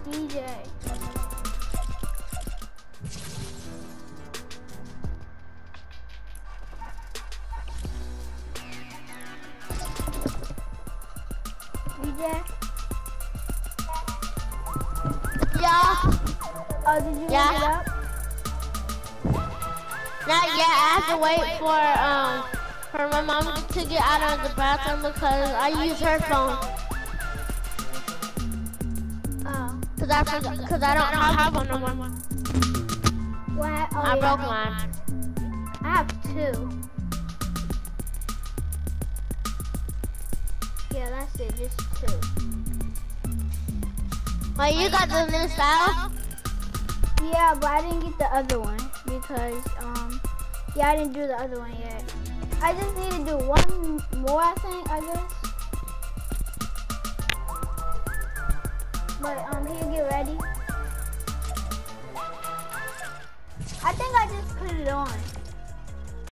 BJ. BJ? Yeah. Oh, did you Yeah. look it up? Not yet. I have to wait for my mom to get out of the bathroom because I use her phone. Oh. Cause I don't have one no more. What? Oh, I yeah. broke mine. I have 2. Yeah, that's it, just 2. Wait, you got the new style? Yeah, but I didn't get the other one because, yeah, I didn't do the other one yet. I just need to do one more, I think, I guess. But, can you get ready? I think I just put it on.